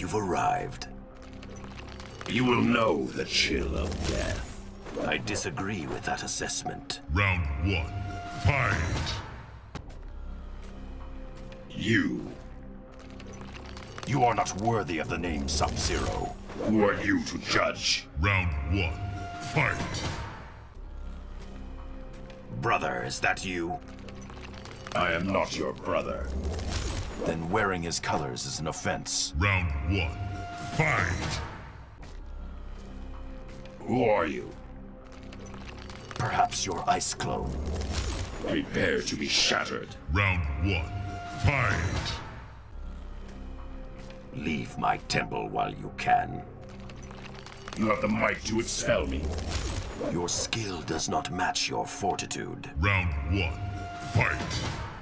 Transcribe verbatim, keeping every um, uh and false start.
you've arrived. You will know the chill of death. I disagree with that assessment. Round one, fight! You. You are not worthy of the name Sub-Zero. Who are you to judge? Round one, fight! Brother, is that you? I am not your brother. Then wearing his colors is an offense. Round one, fight! Who are you? Perhaps your ice clone. Prepare to be shattered. Round one, fight! Leave my temple while you can. You have the might to expel me. Your skill does not match your fortitude. Round one, fight!